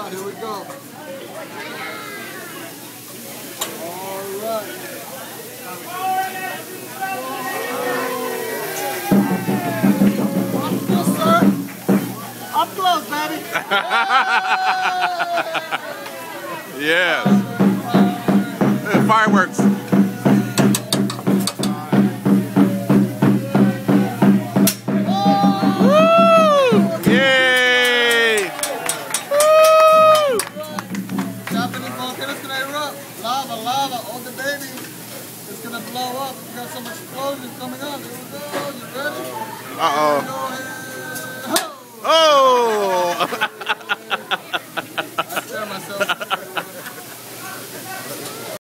Here we go. All right. Up close, sir. Up close, baby. Yes. Fireworks. Lava, oh the baby, it's gonna blow up. We got some explosions coming up. Here we go. You ready? Uh-oh. Go ahead.